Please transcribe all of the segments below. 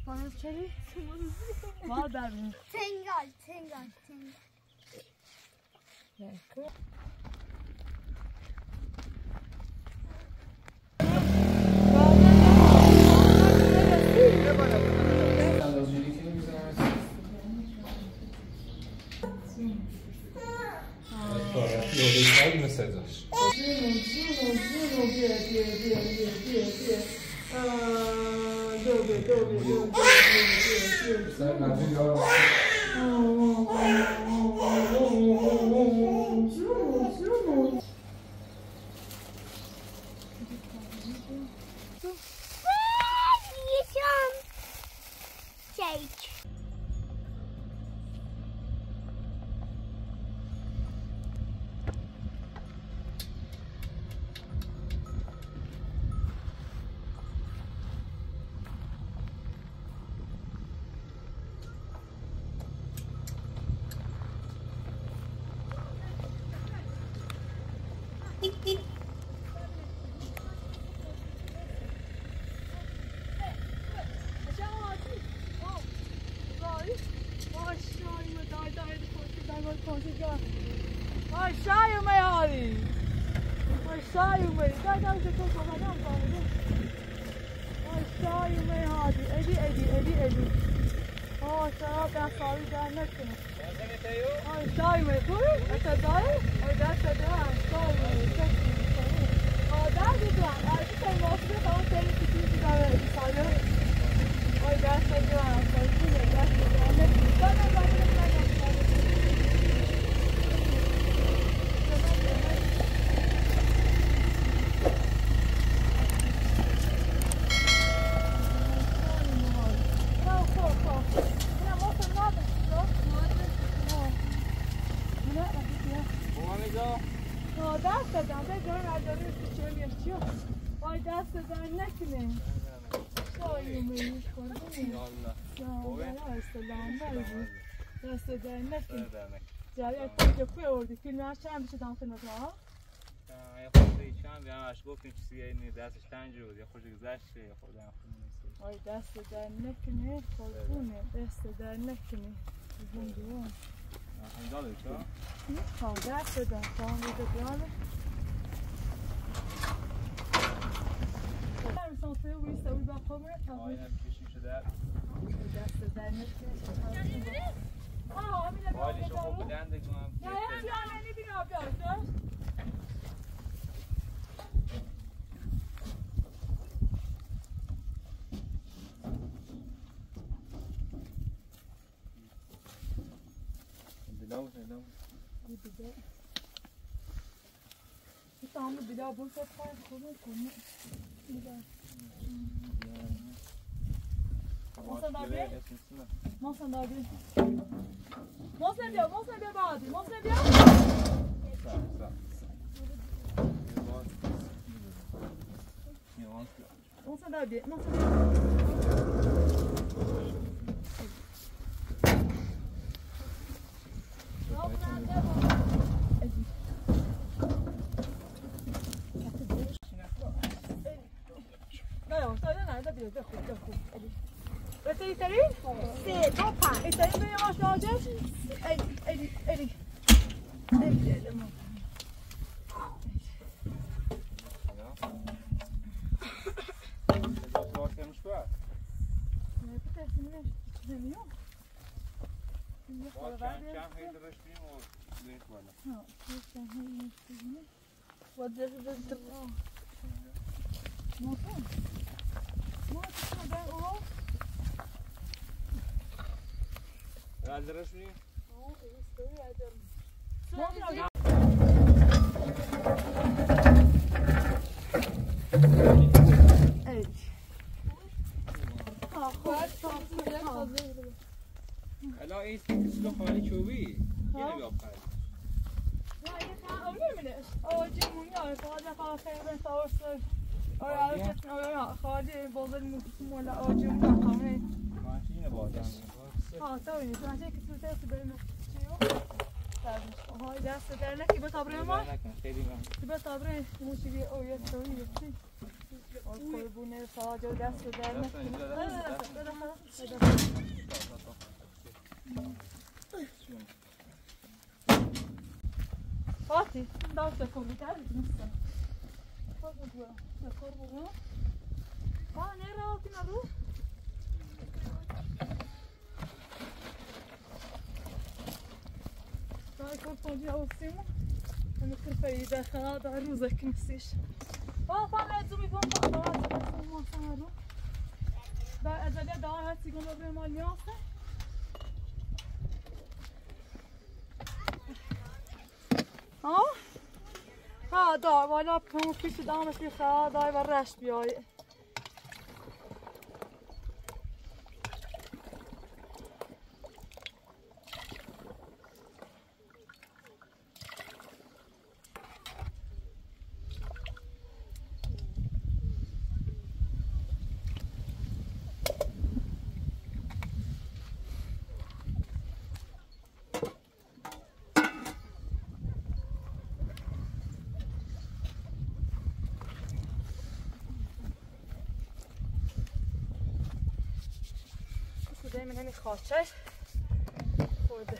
خانم چری؟ مادر تنگال چند بشه دام کنه ها؟ یه خورده چند بیام اش گفتیم چیزی اینی دستش تنگ بود یا خوش گذشت یا خورده هم خون نیست. آی دست در نکنه خورده دست در نکنه بندون. این داده چه؟ نه دست در خواهم بده بیانه. مثلا سه و بیست و با خبره تا آینه کشی شده. دست در نکنه. ولی شما بودن دیگه هم بلا بول فوق کنه محسن بیا بعدی محسن بیا سه دو پنج ایتایی به یواش ناجش ایلی Aldırış mı? الان این سلو خالی چوبی یه نبی آب خالی آجیمونی خیلی سوارسل خالی بازار مولا آجیمون خامه ماشین بازم تا اینه تو که تو دست بریم چیو های دست در نکی به صبر ما خیلی من به صبر موسیقی او یه تویی قربونه ساجا دست در فاتی داشته کنی داری نیستم قربونه نه راتی نرو دای قربونی آوستیمو من خرفه داخل دای روزك نسيش فانا زومي فون ما صاروا دا ازالي دا هاتي قولوا بهم الياسه ها دا والا پون پیش دامش بخواه دای و رشت بیای من همین خاچه خورده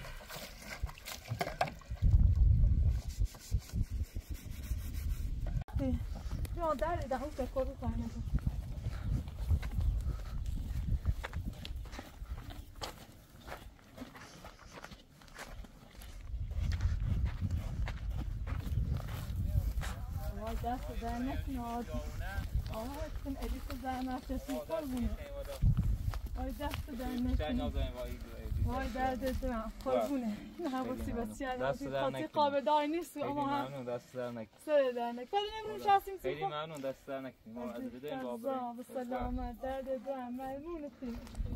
جان در اون فکر رو کنم وای دست در نکناد کن ادیس زحمت رسید قربونه وای دست در نکناد وای درد دارم قربونه نه حواسی بسیار خاطی قابل دار نیست اما هم دست در نکنید سر در نکنید ولی نمون شستیم خیلی ممنون دست در نکنید ما از بدهیم بابا به سلامت درد دارم ممنونتیم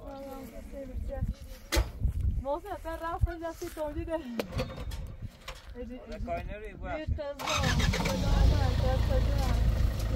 محسن اصلا رفتن دستی تولی ده کاینری باید یه قضا سلامت دست دارم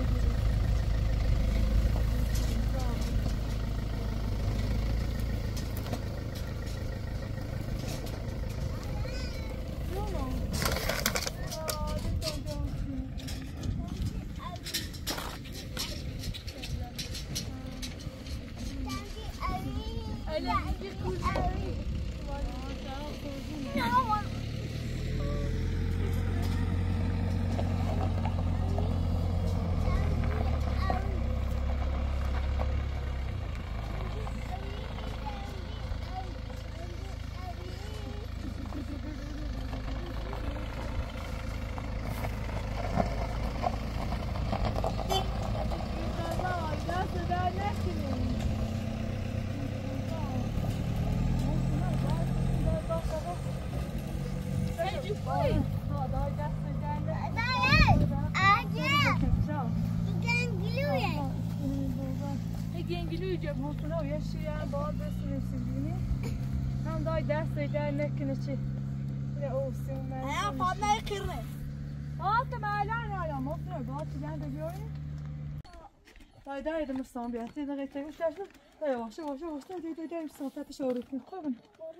هم دای دست در نکنه چی نه اوسی اومد ها فاطمه کره فاطمه الان مفرد باید چیزن بگیریم دای دای دم استان بیاد تی دقیقه تیمش داشت دای واشه دای دای صحبت شروع کن خوبه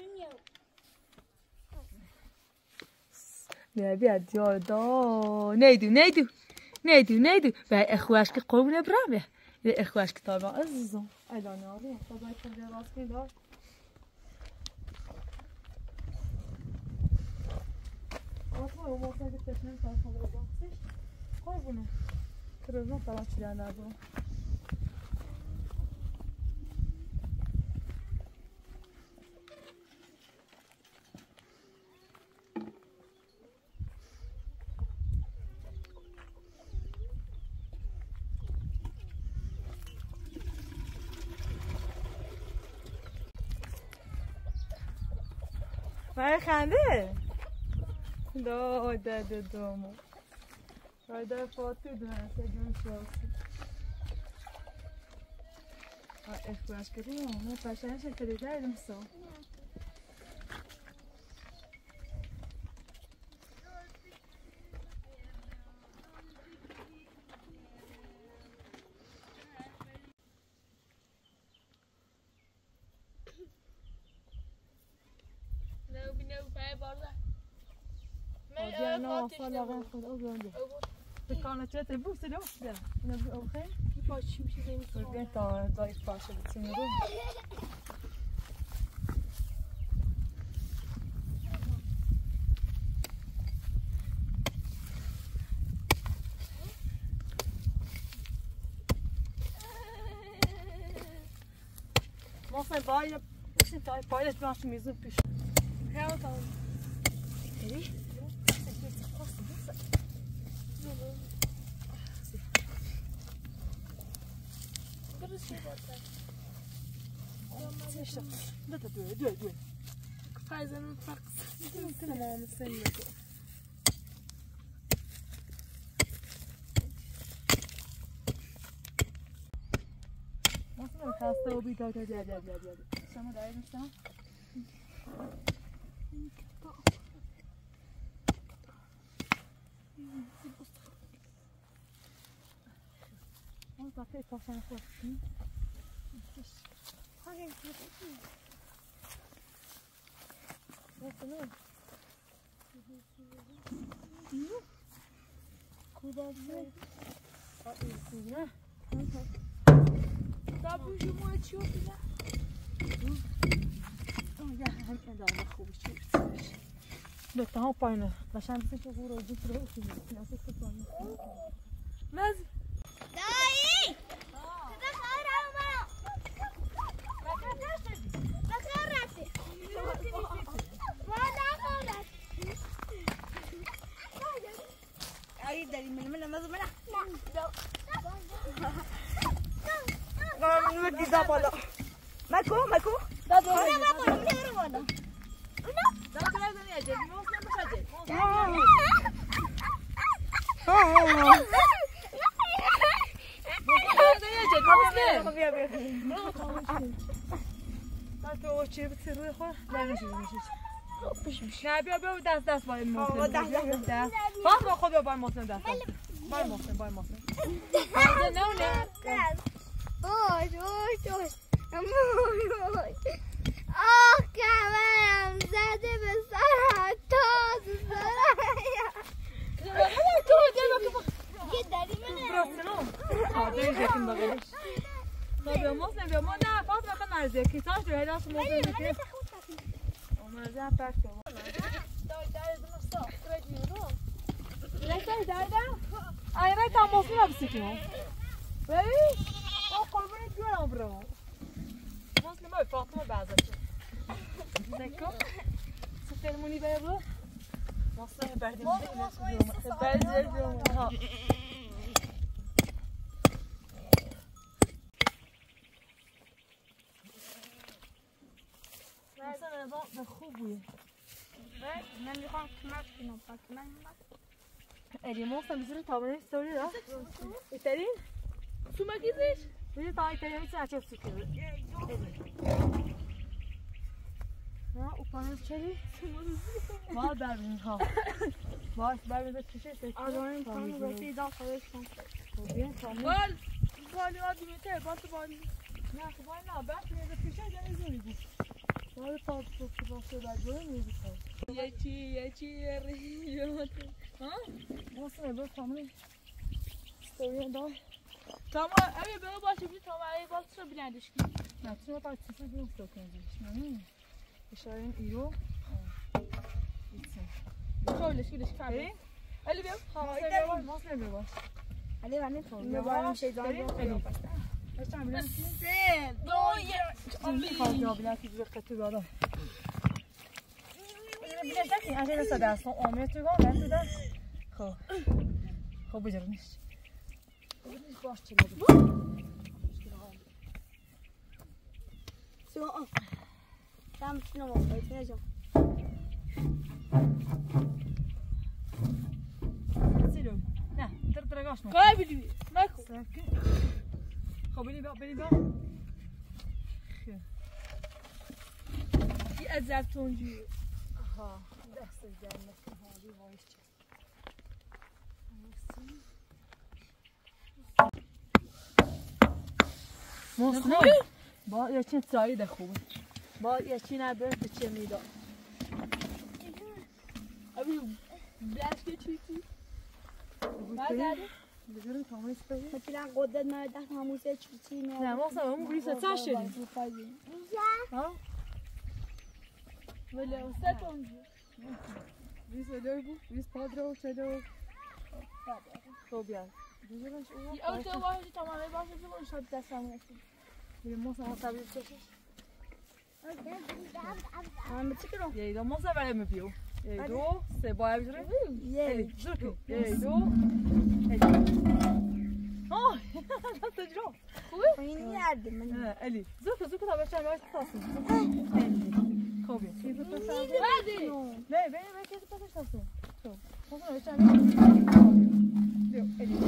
بیا دیار دا نیدو و اخواش که قربونه برامه اخواش که طبعا عزیزم الان آره تا باید کنجا راست کنی دار آتما او موقع که تشنم سال خود رو باستش قربونه کرزون طبعا چیدن نبون برای خنده دای درد دومو دای در فاتی دونه سجون شاسی اخراج کردیم ما پشنش کردی داریم سو نه نه خدا خود او بکنه چه تبو سلام ده نبی آخه پاچی میشه بگه تا دایف باشه بسیم رو Mostra baile, você tá baile de nós mesmo bicho. Real tá. Ele? Dö. Faz um fax. Tamam sen de. Nasıl hasta o bir daha gel. Sana da ayrılsam. On va faire ça une fois. Dá pro Gilmar tio, filha. بتاعه پایینه قشنگ بسه که گوره جیت رو کنیم ناسه که پایینه Mas دایی صدا خواهر اومد بخیر رفتی aí dari mana mas mana? من ودی دا بالا مکو Dá do. دا کلا زنی اجل موس نمیشه نه بیا دست باید محسن دست فاطمه خود بیا باید محسن دست باید محسن نه آه کمرم زده به سر تاز یه دری بیا محسن بیا ما نه فاطمه خیلی مرزیه کتاش رو هلاس محسن بکن مرزیه هم پرک شو Aynen tam olsun hepsi ki o. Böyle o kolunu diyorum bro. Nasıl mı Fatma bazı. D'accord. Sermoni böyle bu. Nasıl verdim de nasıl diyorum. Ha. Mesela ben خوبه. من میخوام کمک کنم فاطمه. Elimos también estaba en historia, ¿no? ¿Itarín? ¿Suma gidiş? Bir daha İtalyan için açıp çıkıyor. Ha, upanız çeli. Var berbin ha. Var berbin çişe seçiyor. Adamın kanı bakıyor daha kalırsan. Bien tamam. Bal hadi yeter batı bal. Ne yapayım ne ben şimdi çişe denizim bu. Var tatlı çok başka da görmüyor bu. Yeçi Ha? Nasıl böyle tamam. Story'e daha. Tamam abi böyle başlayıp tamam abi başla bilendiş ki. Ne tür parçası bir yok yani. İşaretin iyi o. Şöyle şöyle. Ali bir Ha, nasıl bir var? Ali ben ne sorayım? Ne var şey daha yok. Baştan bilen ki. Sen doya. Ali kaldı bilen ki bir katı var. Bilecek ki acele sadasın 10 metre var ben de. خب بجرنش باش چلا سو tam şuna bak etmeyeceğim. سلو نه ترقاش ما Kaybediyor. Bak. ساكن خب بني بقى Bir ezel toncu. ها دست جنت هذه وايش مصنع با یه چین سایه خوبه با یه چین ابر چه میدا Abi blaş geçiyor ki. بذارم تماس بگیر. مثلا قدرت نداره هموسه چی نه ما اصلا اون بریسه تا شدیم. ها؟ ولی اوسط اونجا بریس ادار بود. بریس پادر و چدار. تو بیار. بذارش اون. اول تو واحدی تمامه باشه بگو شد دستم نشد. ما اصلا تبریک باشیم. من بچه یه دو ما سوار میپیو. یه دو سه باید بذاره. یه زوکی. یه دو. آه تجربه. خوبه؟ این یادم من. الی زوک تا بچه میاد تاسو. خوبه. بعدی نه ببین کسی پسش تاسو. تو. تاسو بچه میاد. الی.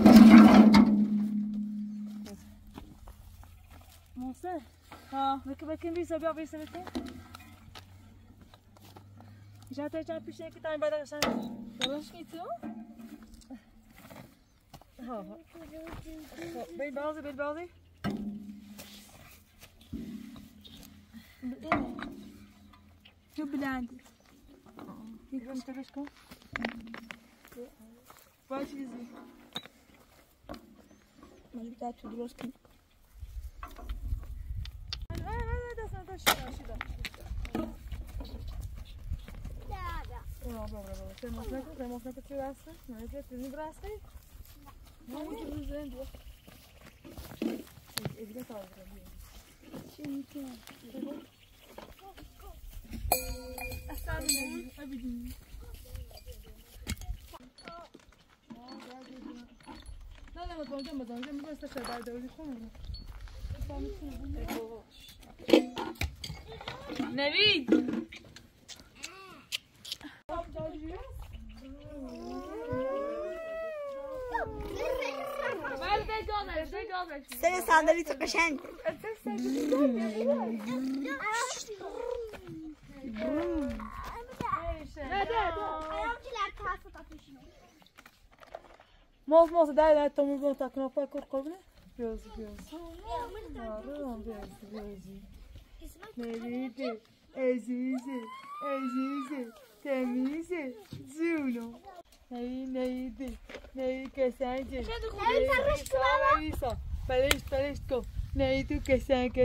موسه. ها. بکن بیسه بیا بیسه بکن. جاته چند پیشه که تایم بعد قشنگ. درست کی تو؟ ها. بیل بازی. تو بلندی. یکم ترش کن. با چیزی. من بیشتر تو درست کنم. نه شیدا. Bravo. Temos que tirar essa, não é que tem braço aí. Não usando. Ele já tá ali. Sim. Asabi abidi. Não, mas não gosta de chegar de hoje com. Navid. سر صندلی تو قشنگ. Moça, dá, estamos vão estar com a faca corcovina. Deus. Nerede? Ezizi. Temizi. Zuno. Neydi? Neyi kesence? Palestko. Neydi kesence?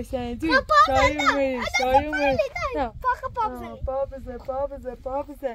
Sayımı. Papıza.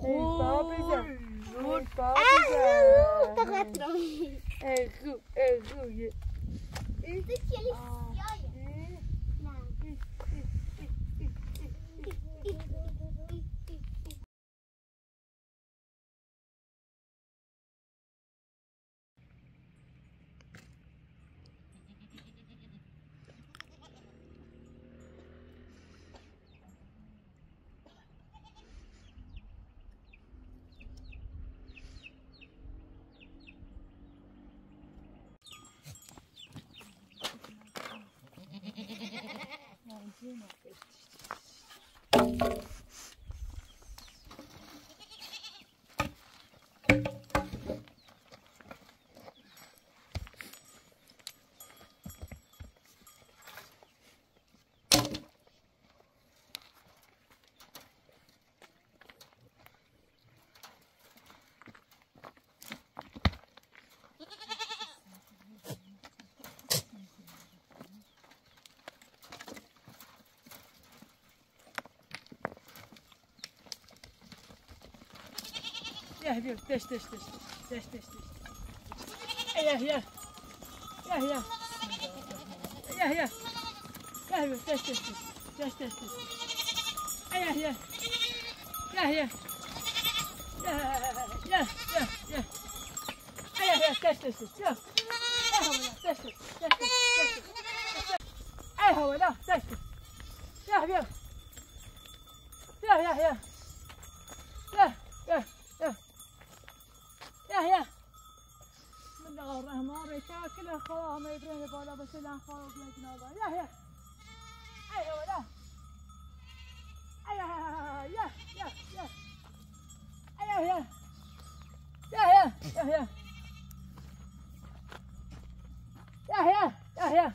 يا هبيل دش يا هبيل بسم الله الرحمن الرحيم تاكل اخوها ما يدرون بالا بس لا اخوها ولا جنابه يا ايوه ولا يا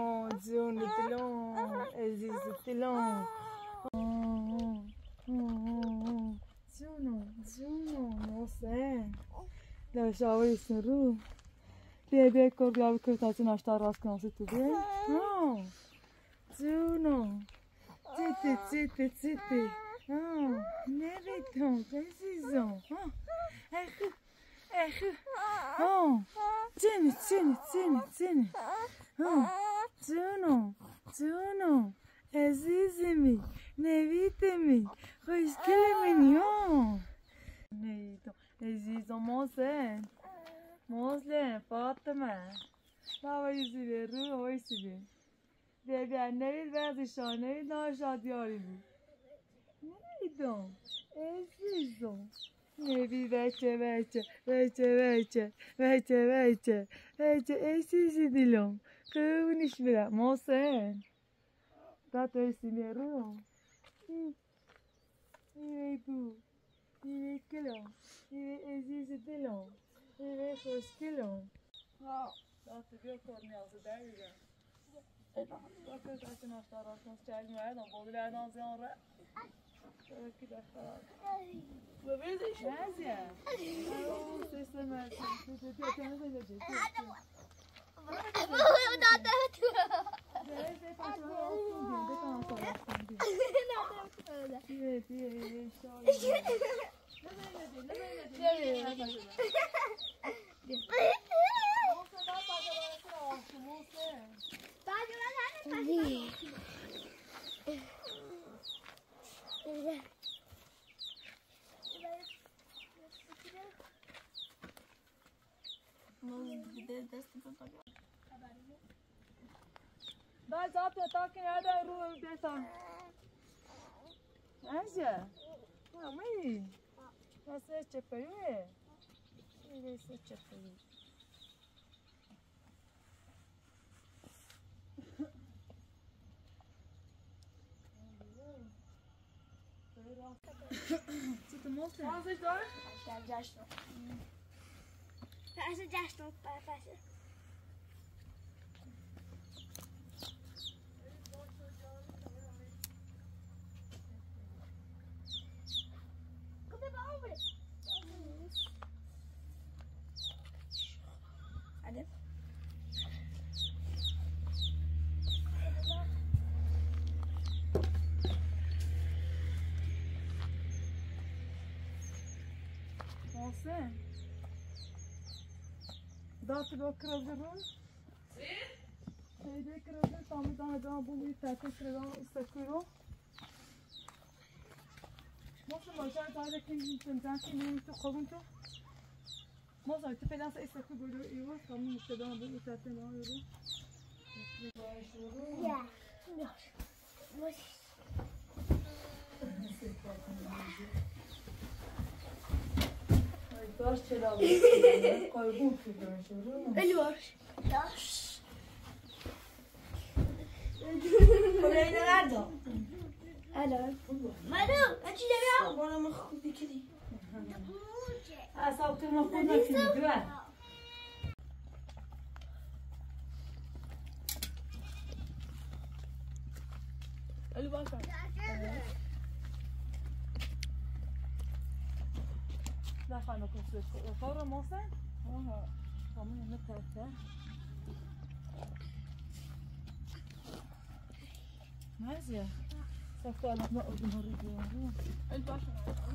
جون دلم عزیز دلم جونم محسن لاشاوی سرو بیا کار بیا بکر تا چه ناشتا راست کنم تو بیا جونم چیتی نمیتونم عزیزم اخو چینی جونم عزیزمی نویدمی خوشگلمی نیدم عزیزم محسن فاطمه وایسی به رو وایسی بیا نوید ورزشان نوید ناشاد یاری بی نیدم عزیزم نوید بچه عزیزی دلم قربونش برم محسن دا تویسی میرو کلم عزیز دلم خوشگلم دا تو بیا کار نیازه دقیقا دا که داشته ناشتا را کنست چلی مردم بودی لردان زیان را کی داشته را ببینیش نزیه سیسته مرسی بیا کنه بجه Dai zaten takin nereden ruh desem. Neyse. Ama iyi. Nasıl çepeyi mi? Nasıl çepeyi? Çıktı mı olsun? Nasıl işte? جشن پس جشن پس Olsun. Dati bak kırılır. Şeyde kırılır. Tam daha bu tertemiz kırılır. İstakırı. Nasıl başlar? Daha kim tenten kim tu kabun tu. Nasıl tu falan istakırı böyle iyi var. Tamam işte daha bu tertemiz ağırı. Ya. Taş çelalı. Kaybol kırılır. Eli var. Taş. Orayı nerede? Helal. Manu, açacağım ya. Bana mı dikili? Asal tırnak koymak için güven. Ali bakar. لا خلنا نكون فورا موسى طمنا متى مازية سافرت على نقعد مرة Ali bakar.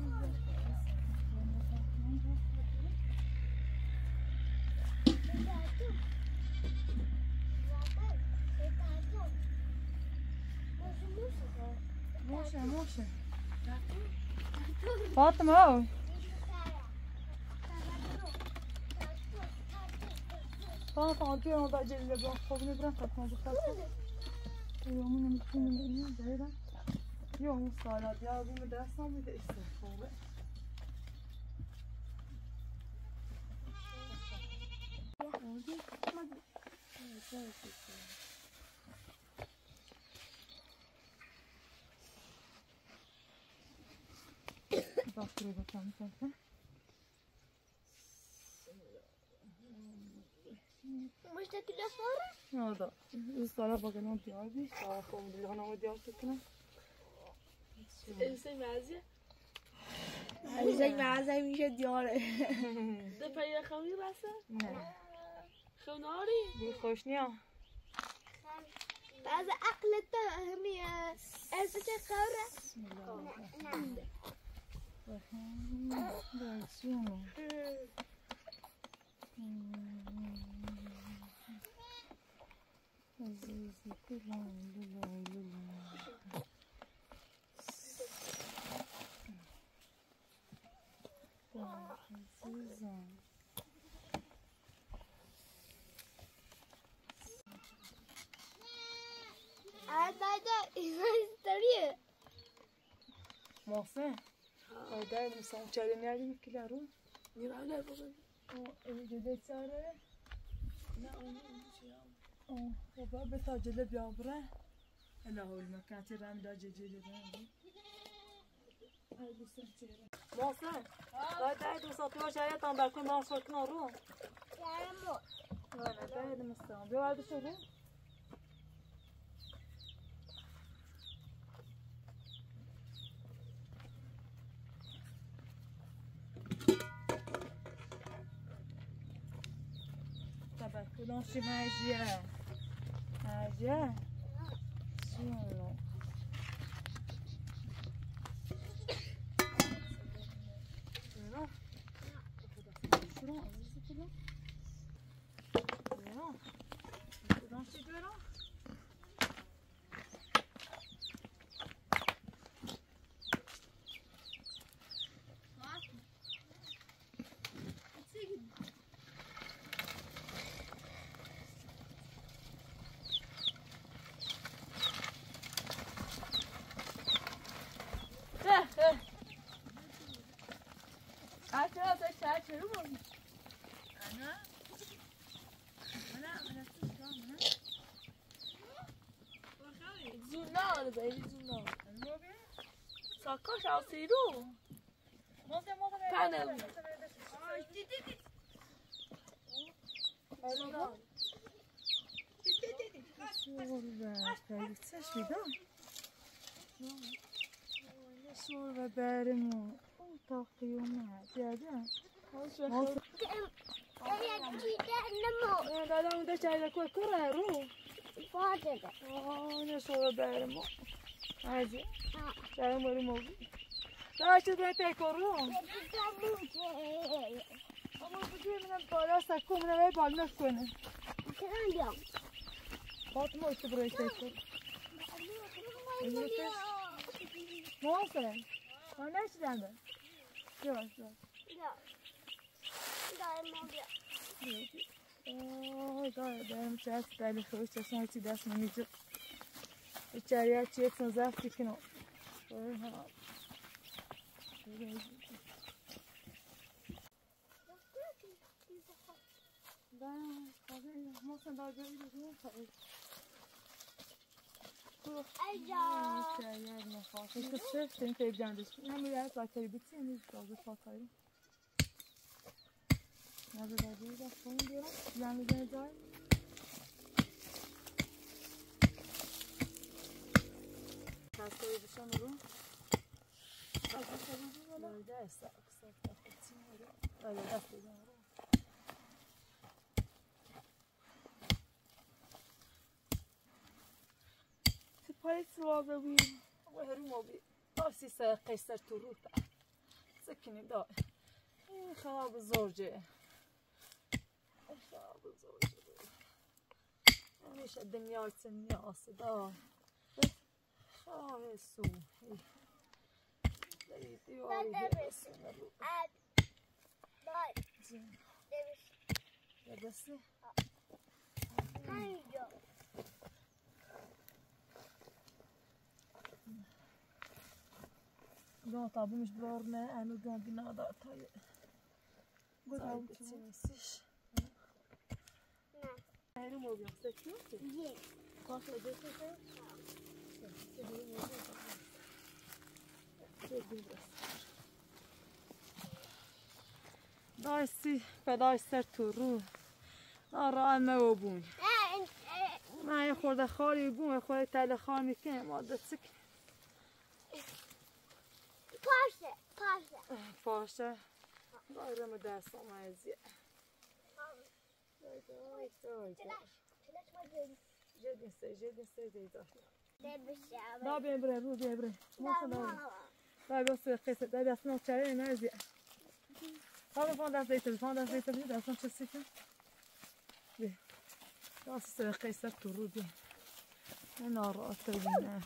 موشة فاطمة Tamam diyor ama da Celil'e bırak kolunu bırak atma bu kadar. Yoğumun üstünün böyle. Yoğun hala ya bunu dersen bir de işte böyle. Oldu. Evet. Bak buraya bakalım sen. اشتكي لصورة؟ هذا الصلاة بقى ديابي صافو اللي أنا ودي أشتكي ازاي معزه ازاي معزه میشه دیاره ده پای خوی راسه نه خوناری بی خوش نیا بعض عقلت همیه از چه خوره؟ نه برسونو عزیزی کلان لولای لولای عزیزم استریه محسن آدای مثلا چاره میاری میکلی رو میرونه بزن جده چاره نه اون چیه خب به تاجله بیابره الا هول مکانتی رم دا ججلی رم محسن آدای دو ساعتی باشه هایتان برکن باز فرکن رو نه داید مستان بیارده شو رو کدام شی مجیه مجیه شونو نه کدام شی دارم زونار بری زونار ساکاش آسی رو پنل صور و برمو تا قیومه دیگه دادم اون داشت عیده که کره رو نه صور برمو عزیز برم برو موگی داشت باید تکر رو اما بگیر منم بالا سکو منم باید بالا نکنه فاطمه اشت برای تکر محسن من نشیدم ده یواش داره برم چه هست بلی خوش چشم هیچی دست نمیجه بیچاری ها چیه تون زفتی کنو محسن داره جایی Işte sırf seni seveceğim de. Hem bir yer zaten bitti hem de fazla fatayım. Nerede daha değil de son diyorum. Yani ne der? Kasayı dışarı. Nerede ise kısa takıtsın öyle. Öyle rastlayacağım. پای سوابه بیم و هرو بی آسی سر قیصر تو رو تا سکنی دا این خواب زورجه خواب زورجه همیشه دنیا سنیا آسدا خواب سو دیواری هرسونه رو بسه دو طابو مش بورنا أنا دون بنا ضاع طايق قول تنسيش هاي مو بيحسك شو خلاص بديت دایسی پدای سر تو رو آره ما بون ما یه خورده خالی بون خورده تل خال میکنه ماده سک پاشه دایرم دست آمازی جدی دیداش دا ببره رو ببره دا بس قصه دا بس نو چاره نازی حالا فون دست دیت دستم چه سیکن بی دست قصه تو رو بی ناراحت بینه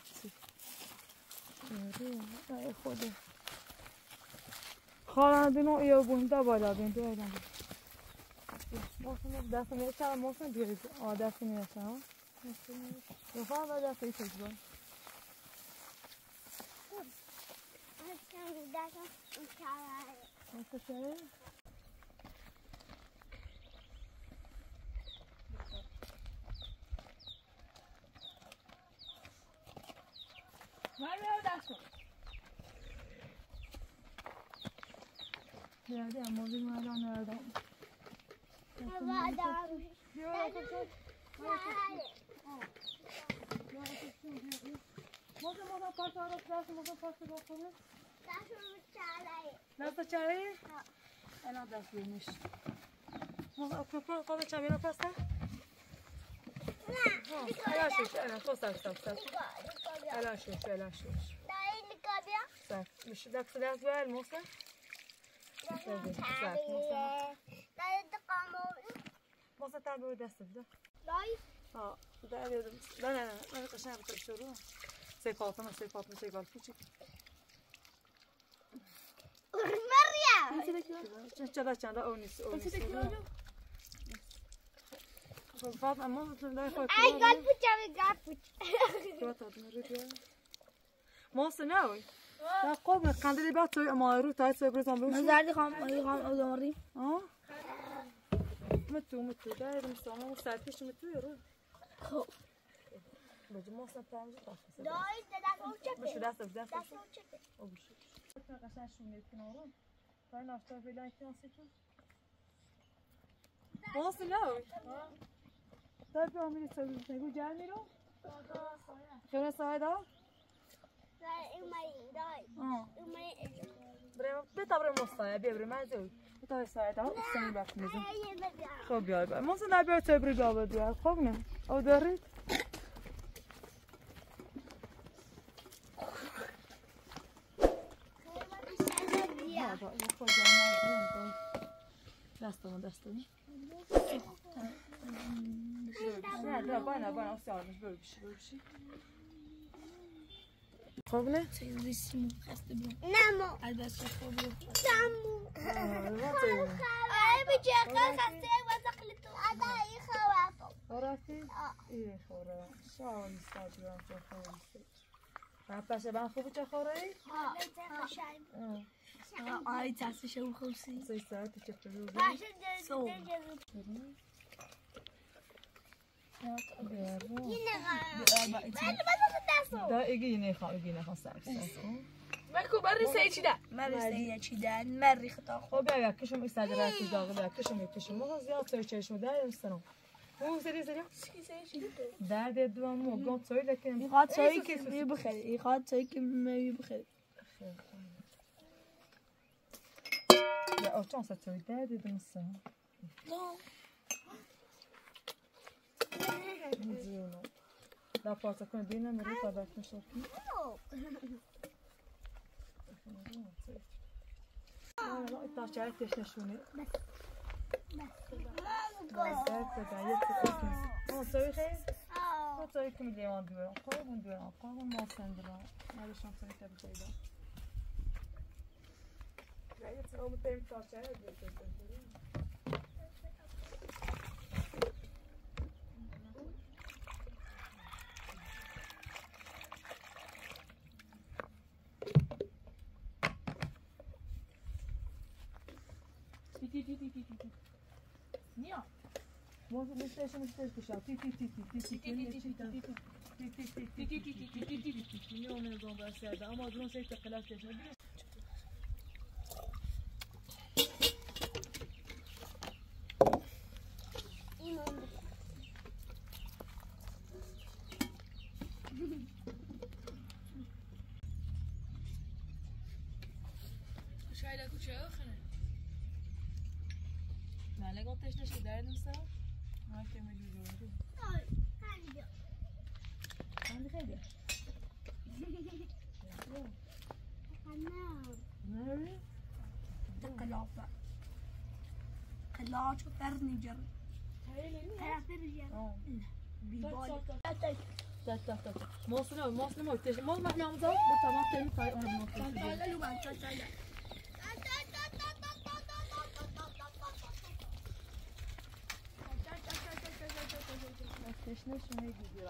ای خدا خاله دینو یا بوندا بالا بین تو ایدم موسم دستم یه چند موسم دیگه دست میشه ها بخوام بعد دست ایش بگم Nerede ama bir maden nerede? Moza pasta arası dersin, moza pasta bakalım. Nasıl çare? Ela ders vermiş. Moza kapı kaldı çamura pasta? Ela şu, ela pasta. Ela şu. Sak. Müşü ders ver moza. موسى تعال بقول دست بده لايف ده لا قشنگ بتشرو سيقاطنا سيقال فيك مريم چلا اونيس فاطمه ما لا يخوف اي قال بوتش موسى ناوي لا قوم قندري باتو ما رو تاي سو برزون بروش مزردی خام ادامری متو داير مسامو ساعتش متو يرو خب بجي موسى تاعي داي مش دست بده چه او بشي قشنگ شونه کنارو تا نافتا بلای کاسیتون موسى ناوي طيب يا امي تسوي جامي رو خير سايدا بتابر مصطفى بيبري ما زوي بتابر ساعتها استني بس نزل خب يا بابا ما صدق بيا تبري بابا ديال خبنا او دريت بابا يخرج انا دستم لا بانا استاذ مش بلبشي خبنا سيديسيمو خسته بو نمو البس خبرو نمو اي بجي خسته وزقلتو ادا اي خواتو خوراتي ايه خورا شاو مستاجران تو خوري باشه من خوبه چه خوری؟ آی تاسو شو خوسی 3 ساعت چه فرو سو دا اگه خواهم سرس مکو بری سیچیده مری سیچیدن مری خطا خب بیا کشم استاجرات داغ بیا کشم ما زیاد توی چشم دار استنم مو سری درد دوام گم توی لکن میخواد توی که می بخری میخواد توی که می بخری یا آچان توی درد دوست زیونو دا پارتا کنه بینم رو تا بک میشه نه تا چای تشنشونه سوي خير ما سوي كم اليوم دوام قوم ما سندرا ما ليش نسوي تبديلا لا يتصور بتاعي تا چای Nia. Może myślę puxar. Nie umiem gąbać się, a ma drugą sekcję klasyczną. Imo آتش نشده نمیسا؟ ما که میلیون جوری. خیلی خیلی. نه. تقلافه. قلاش و ترنيجر. موصل ما تيجي ما نعمل زود تمام تاني فاي أنا موصل. تشنش میگیرم.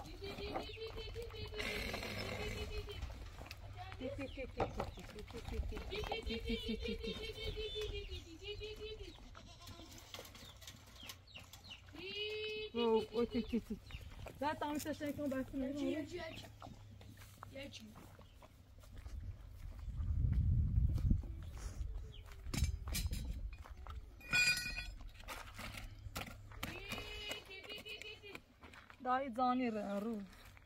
لا تعمل تشنش كم بس يجي. دای زانی رو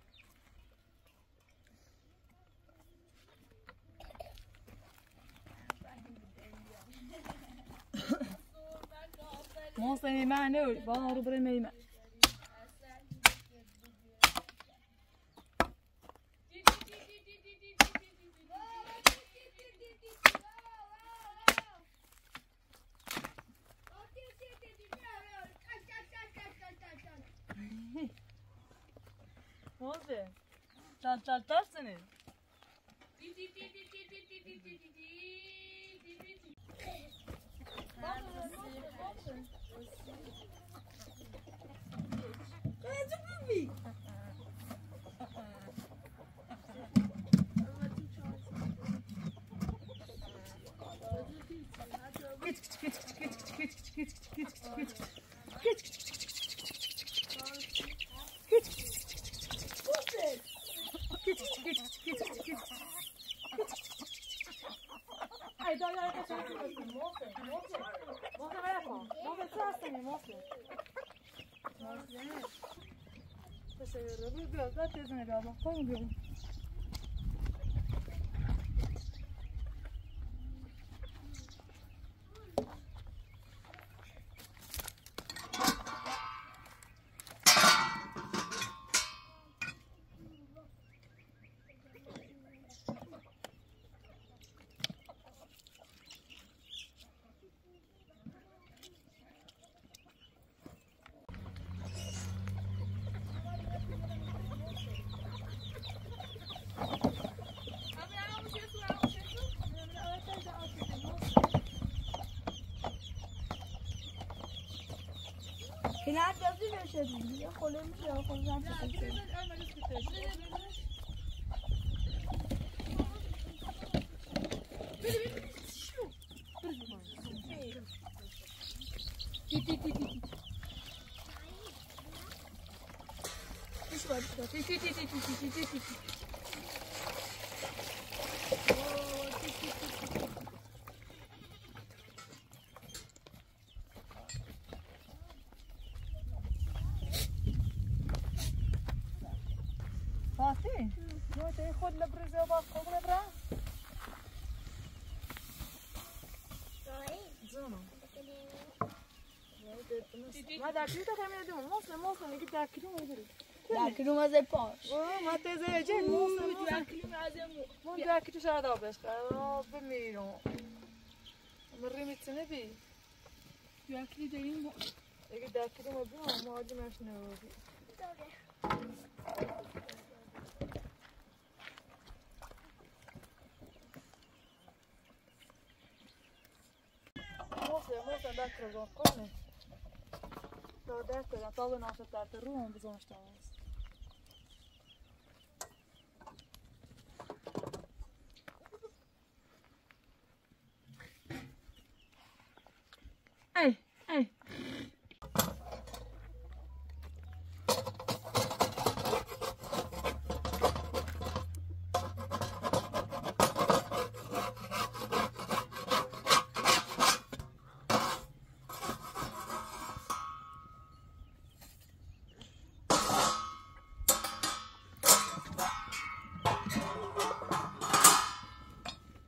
موسمی معنی با رو بره میمه موسه چال ترسنه كنا جالسين نشرب يا خلنا مش يا خلنا فاطمه ما تاخذ لبرزه وباخذ لبرا ما داكلو تخمين دوم موصل نجيب داكلو ما يدري داكلو ما زي باش ما تزي جاي موصل داكلو ما زي مو داكلو شادا بس بميرو مري متسنبي داكلو دايم اگه داكلو ما بيو ما عادي ماش نوبي موصل داكلو زون قرنه لو داكلو طالع ناقص تاعت الروم بزون اشتغل اي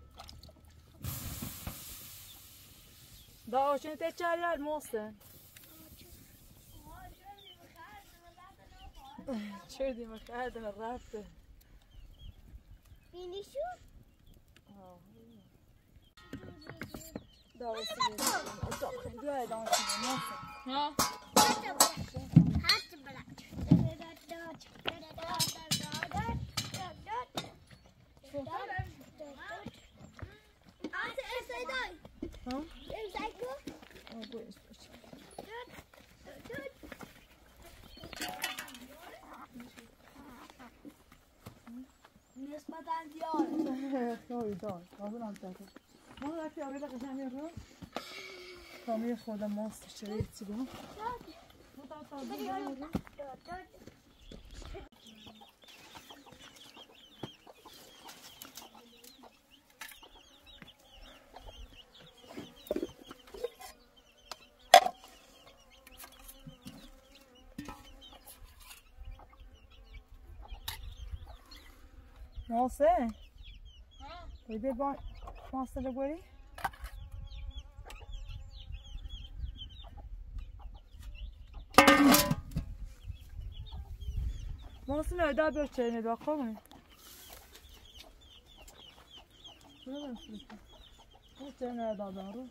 دا عشان تجاري الموسم چه دیمه خیلی رفته بینی شو؟ داره سیده بیای دانه سیده ها حتی بلد نسبتاً زیاد خیلی دار قابلم تاکه ما رفتی آقیده قشنگی رو کامی خودم ماست چه ریتی با Nossa, foi de bom. Mostra agora. Mostra não, dá bem cheio, dá como? Não, não tem nada dá, não.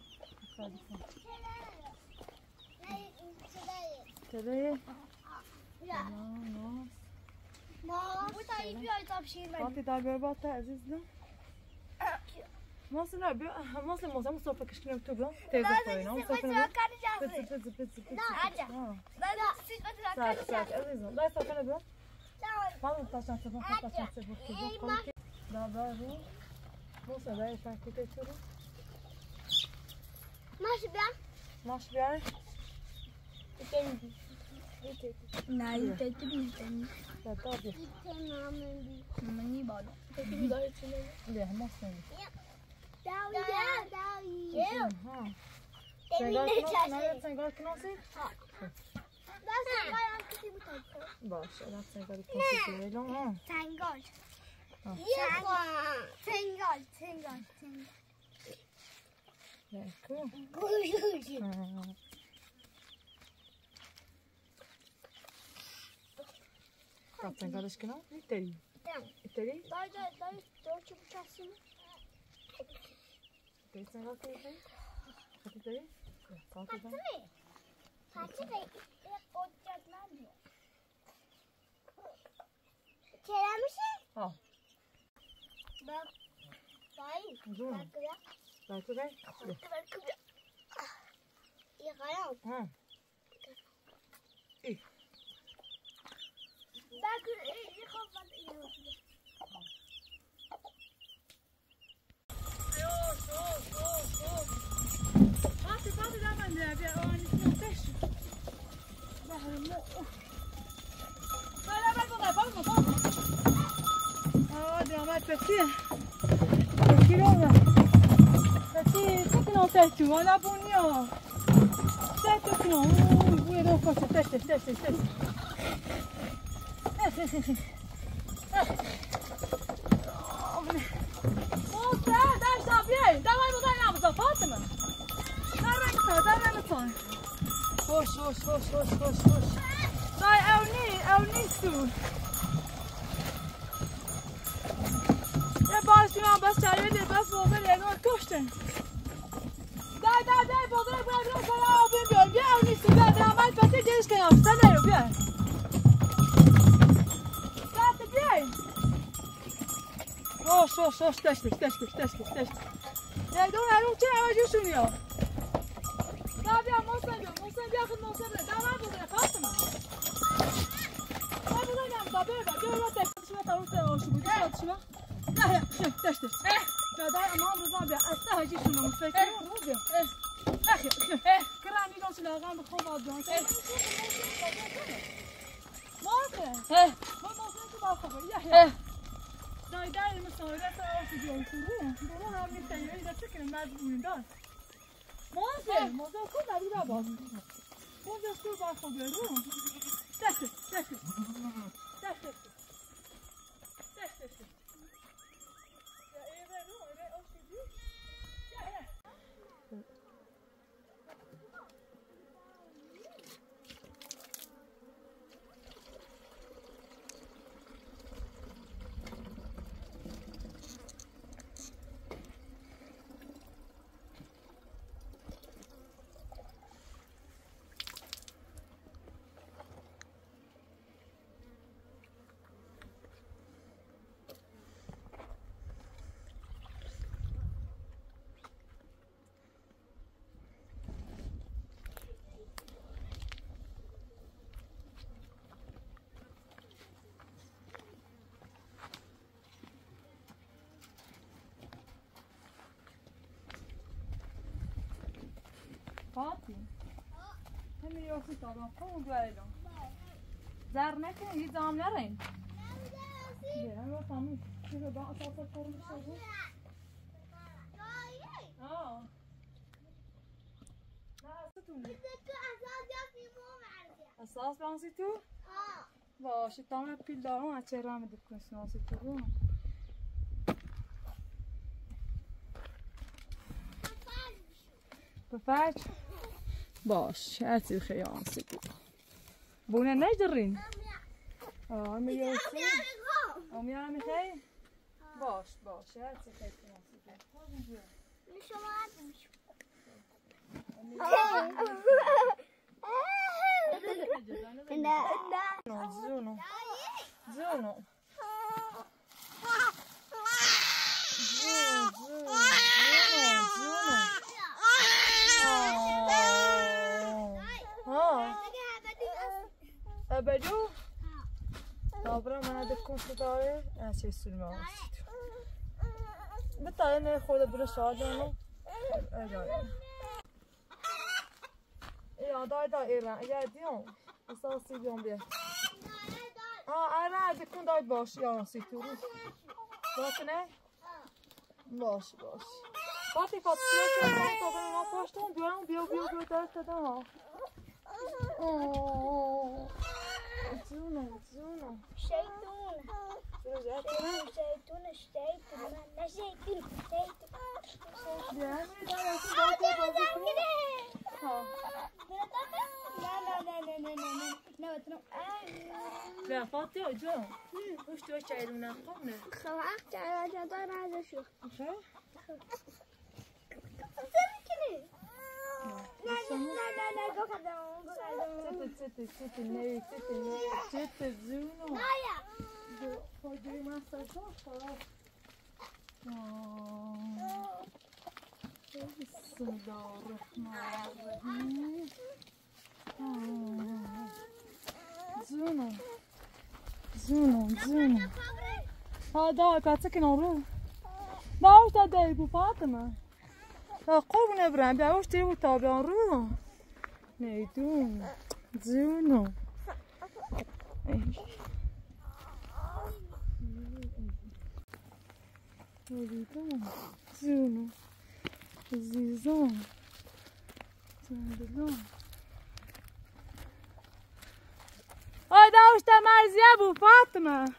Cadê? Ya. Não. Bu da iyi bir ayıp şiir ben. Fatih daha böyle battı azizle. Nasıl ne yapıyor? Nasıl mozam sofa kışkın yaptı bu? Teyze koyun. O sofa ne? Pıtı. Saat azizle. Daha sofa ne bu? Malum taşan sofa taşan sofa. Daha böyle. Nasıl da efendim kutuyorum. Maş bir ay. نه این تکی میزنی Ya tabii. منی بالا تکی میزنی Ne masum. Ha. Sen gayet nasıl? Baş, evet sen gayet nasıl diyelim ha. Sen gayet aşkına iteri. İteri. Sen gayet iteri. İteri. Kalk Ha. Bak. Dayı. Dur. Bak ya. Belki de. Yıkayalım. Ha. İyi. Bak yıkayalım. Fatih daha ben de bir annesini ateş. Bahar mı? Bana bak bak. Hadi ama peki. Kilo mu? Peki tek non testi, wala bunyo. Tek non. Bu yere koş test. Monster, daar staat jij. Daar wij moeten naar de Fatima. Daar ben ik van. Hoş. Daar el niet toe. Ya başına başarılı bas over yanına koştun. Daar burada bırak sana abim diyor. Ya el niet toe. Daar ben pati geliş kan af. Sen ne yapıyorsun? Daar te bij. Hoş, teşkil. Ya dur, her uçan havacı sunuyor. Daha bir monster bir yakın monster. Daha var burada, kalktı mı? Daha burada gelmiş, daha böyle bak. Gel bak, tartışma, şu bu, tartışma. Ya, teşkil. Ya daha ama burada bir, asla hacı sunuyor, müstakil olur ya. Kıran bir olsun, ağam bir kova adı. Monster. Monster ki bak kabul, ya. Dayı müsaade sağlık ediyorsun. Bu hem bir tane de çıkın mecburunda. Monster kul da bir bak. Monster kul bak kabul. Teşekkür. Ya evet o şey. Ya. فاطی همین یاسی تابان خون دویلون زر نکنه هیچ زام نرین یه هم رو تامون چی رو با اساسا کرم بشه آه نه اساس بانسی تو؟ باشه تام پیل دارم از چهره همه دکن سناسی تو رو بفرج باش هرچی خیلی آنسی بود بونه نجدرین میارسی میارم میخوای باش هرچی خیلی آنسی بود زونو ابدو دابرا من دکون داره چه سرما است بتای نه خود برو شادانو یا دای ایران یا دیون اساسی بیام بیا آره دکون دای باش یا سی تو باش نه باش باتی فاطمه که من تو برام پاشتم بیام بیا دست دادم زونو شیطون نه شیطون لا فاطمه جون وش تو شايلونا قمنا خلاص على دار هذا شو لا go تت زونو خودی ما سرشون خلاص بسم الله الرحمن الرحیم زونو هذا باتك نورو باوش دادی بو فاطمه قربون ابراهیم باوش دی بو تابعان رو نیدون زونو زونو عزیزان زندلان داوش مرزیه بو فاطمه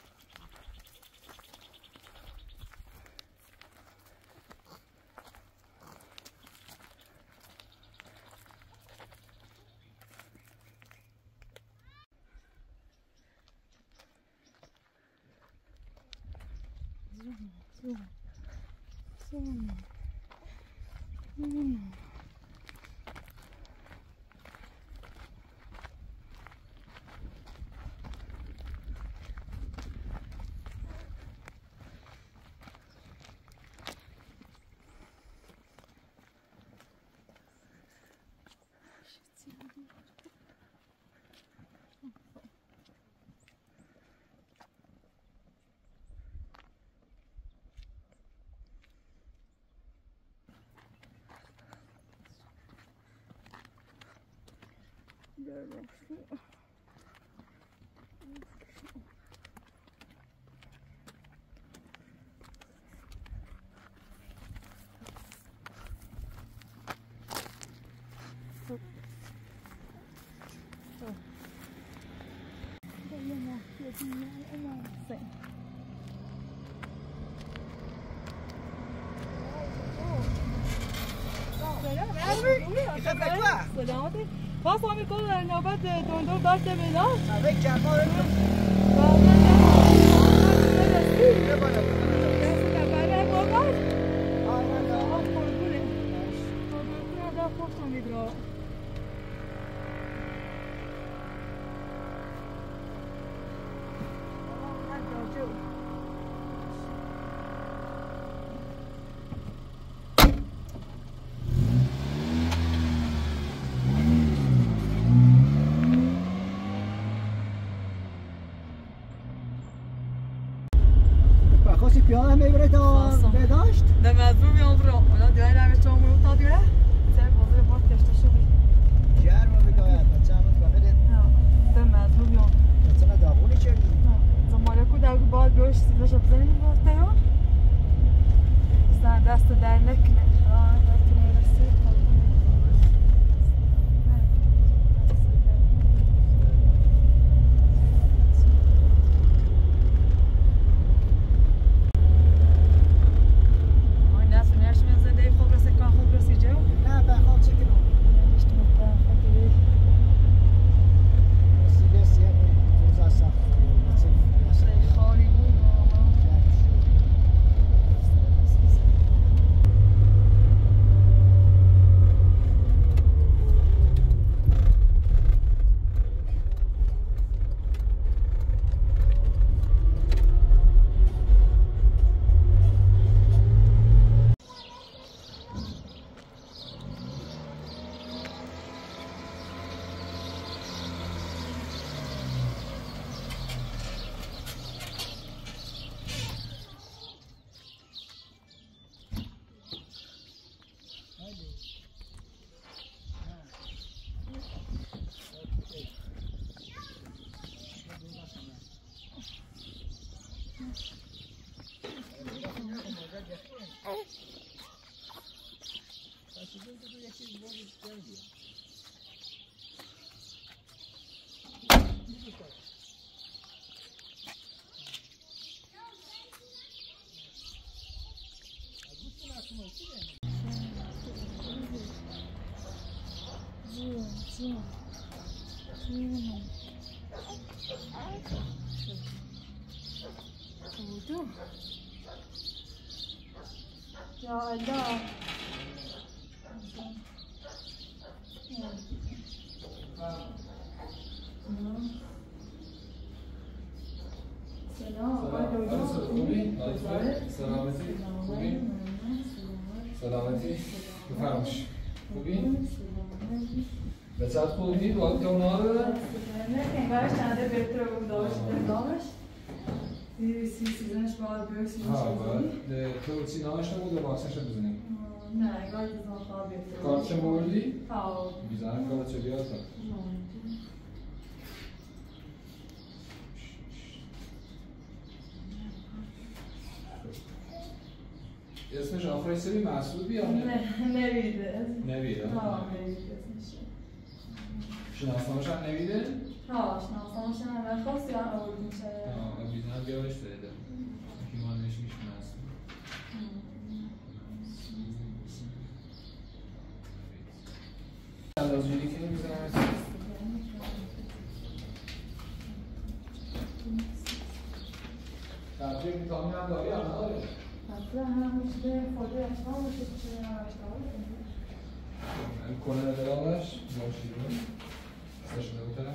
سلامتی خواست همی کل نوبت دوندور داشته بیدار اوه جمعه پیاده میبره تا بداشت؟ نه مزبور میام برو اونا دیگه نمیشه چون برو تا دیگه سر بازار باد کشته شدی گرمه بگاید بچه همون بخیرید به مذهوبیان بچه نداغونی چردی زمالکو داگو باید بیاش سیزش بزنیم باسته یا زن دست در نکنه دست نرسید نه بخواب چه کنم وسیله یعنی روزا سخت خالی بود یا الله سلامتی بفرمایش خوبی؟ بچه‌ت خوبی؟ باید که اونها رو بدن؟ نه انگارش چنده بهتره بود داشت سیزنش باید بیرسی باید توچی نامش نبود و باکسش رو بزنیم نه انگار دیزان خواه بهتره کارتش بردی؟ ها بیزنم کارت چه بیاد کن اسمش آخرش سری مسعودی یا نه؟ نویده نویده؟ ها نویده اسمشه شناسنامه‌ش هم نویده؟ ها شناسنامه‌ش هم نخواستی هم آورد میشه بیزنم بیارش داده ایمانش میشناسه اندازه‌گیری که می‌زنم تبدیل ویتامین هم داری یا نداری؟ اصلا همش به خود اشتباه میشه چه اشتباه این کنه دلالش باشید رو سشنه بوده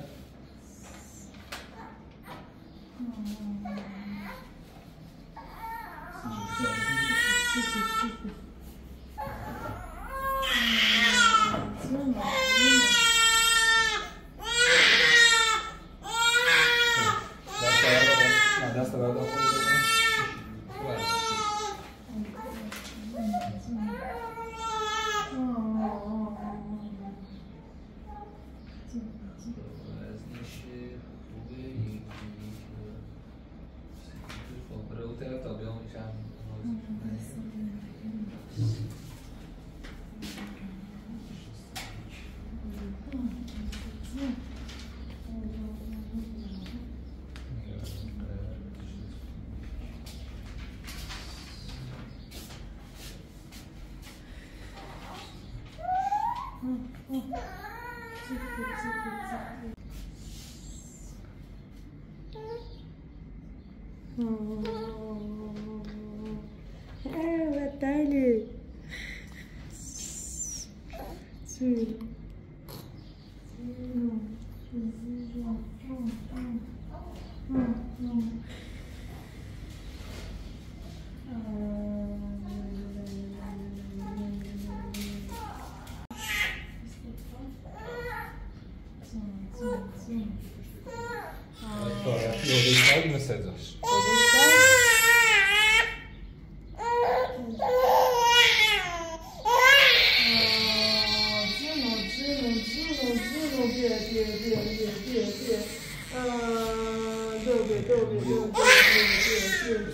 دست بعد Dale. Sí.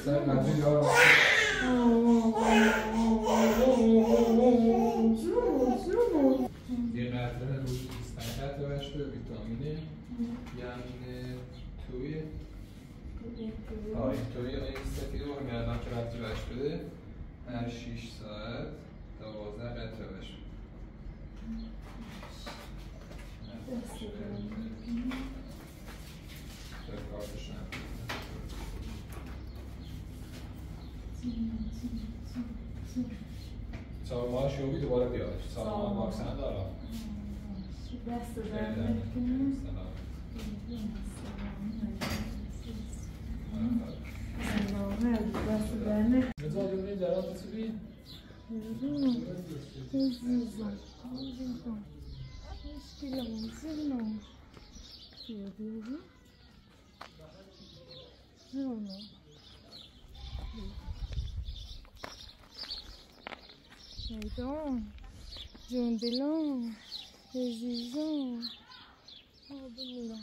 بستر قدری دارم یه قطره روز 25 قطرهش به ویتامینه یعنی توی توی این سفید رو میادم که قطرهش بده هر 6 ساعت 12 قطرهش سال شوبی دوباره بیاد سال واکسن دارم دست درد بذار ببینیم جرات چی جون دلم عزیزم بمیرم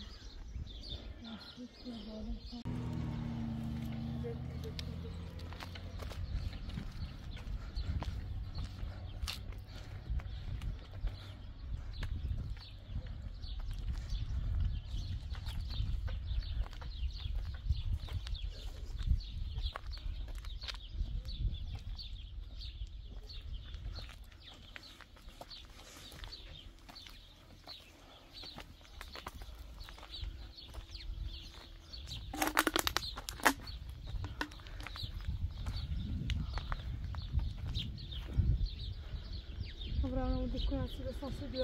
Avranno un decorato da forza di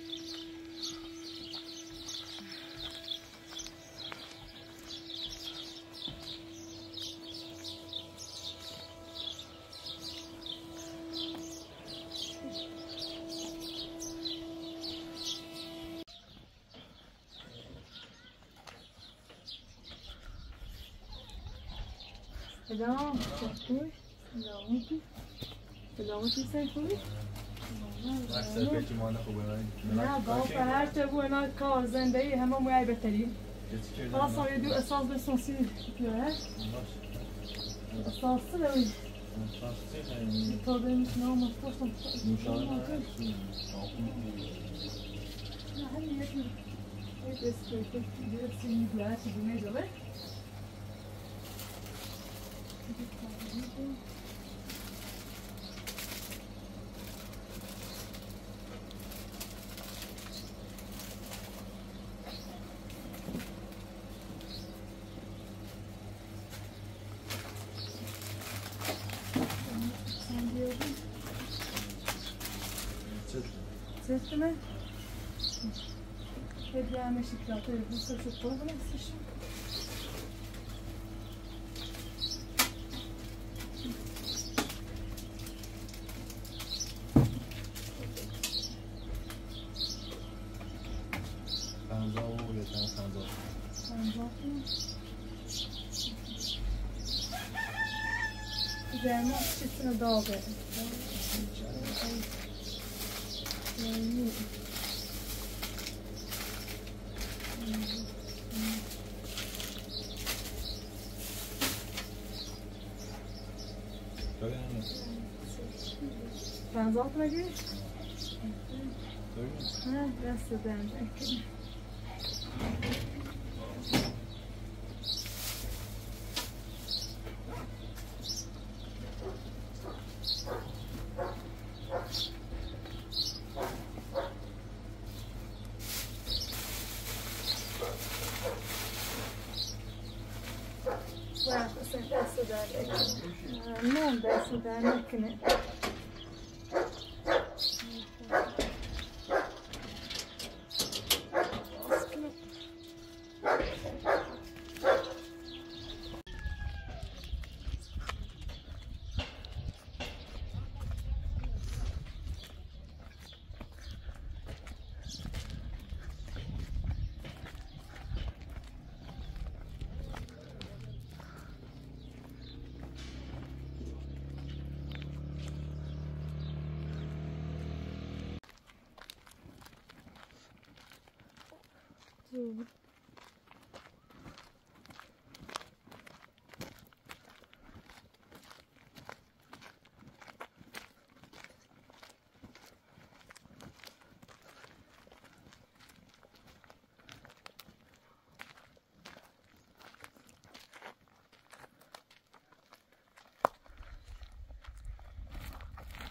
Vediamo, poi, vediamo se sei qui. نه بابا هر چه بو اینا کار زندگی همه مویای بهترین خلاص هم یه دو اساس بسنسی پیاره اساس دوی تا بمیشنه هم مفتاشتم نه همین یکی یک اسکریفت درستی میگوه چی بونه جاله Sesime? Hediyeme şikayet edip bu sesi koyduğunu sıçın. Sanzağı o geçen sanzağı. Sanzağı mı? Üzerine çiftine dağ verin. Sanzağı mı gibi? Ha, biraz da non adesso dai macchine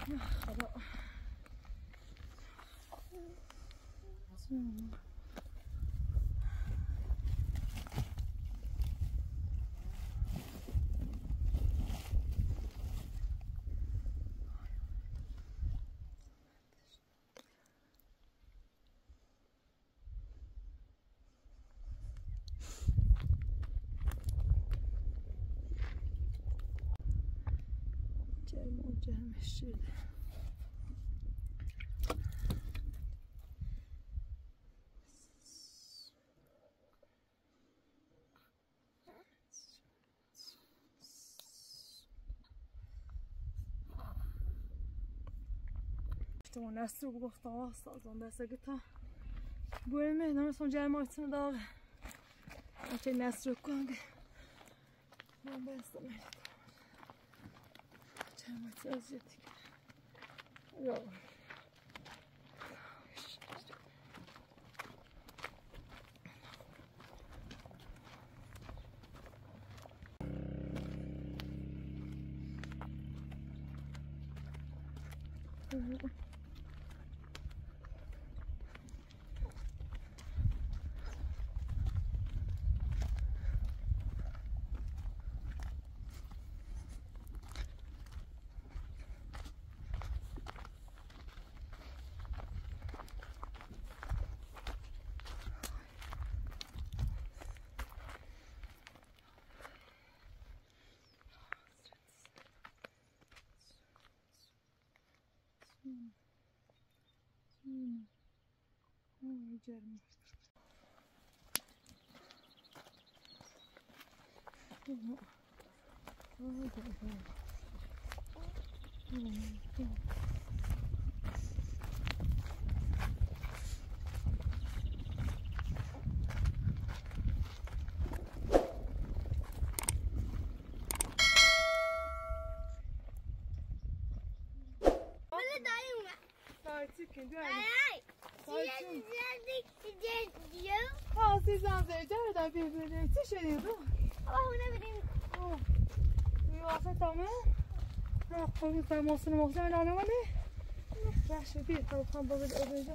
خدا جرمش شده اون دست رو گفتم آه سازان دست اگه تا بوی مهنم اصلا جرمایتون داغه اچه نست رو کنگه من بستم جرمایتون از جدی یا جرم عزیزم زیده در ببینید چی شدید رو؟ اونه بریم واسه تامه؟ نه خب در محسن نانه منه؟ باشه بیا تا بخوام با بده اینجا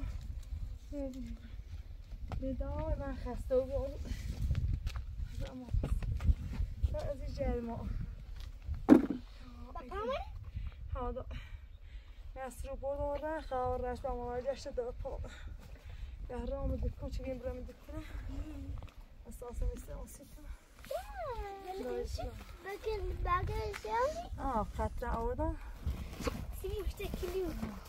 بیدار من خسته و بارو از این جرما بپامه؟ ها دا نصر رو بود آردن خواه رشت با ماما جشت داد پا در رام دکن چگیم برام دکنه اساسا میسته آسیتم Bakın şey آه خط آوردم Sivişte kiliyor.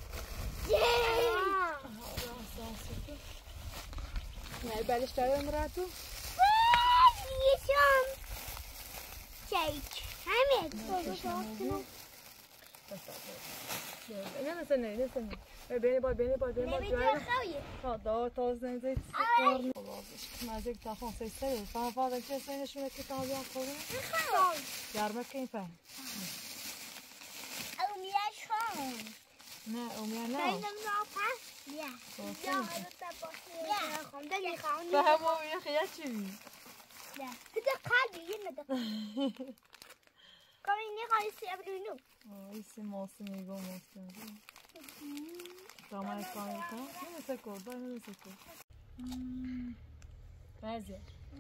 نه بلش دارم مراتو Yiyeceğim. Cake. Hemen. نه مثلا نه بینی بای ها دا تاز نزید مزید تا خون سیسته فهم فاضل چه سینشونه که تا بیان کنه گرمه که این فهم نه اومیا نه فهم اومیا خیلی چی بی ایسی موسمی گو موسمی دامای کاری کنم نمیسه کن باید نمیسه کن بعضی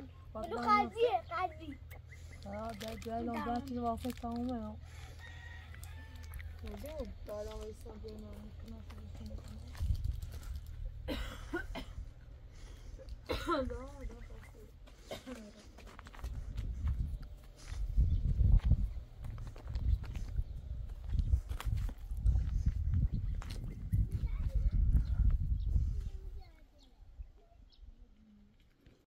قلبی ده جلال بچه واسه تمومه ها بودیم دارم ایسان بیرون میکنم